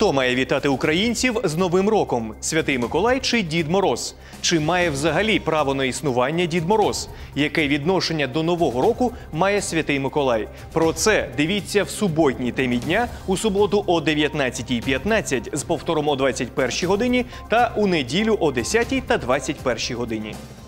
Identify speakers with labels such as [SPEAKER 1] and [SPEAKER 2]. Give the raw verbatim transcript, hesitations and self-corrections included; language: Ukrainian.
[SPEAKER 1] Хто має вітати українців з Новим роком? Святий Миколай чи Дід Мороз? Чи має взагалі право на існування Дід Мороз? Яке відношення до Нового року має Святий Миколай? Про це дивіться в суботній темі дня у суботу о дев'ятнадцятій п'ятнадцять з повтором о двадцять першій годині та у неділю о десятій та двадцять першій годині.